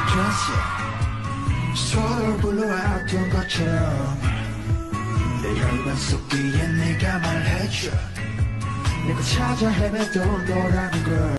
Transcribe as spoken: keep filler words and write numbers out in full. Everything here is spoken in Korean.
됐어 서로를 불러왔던 것처럼 내 혈관 속기에 네가 말해줘 내가 찾아 헤매던 너라는 걸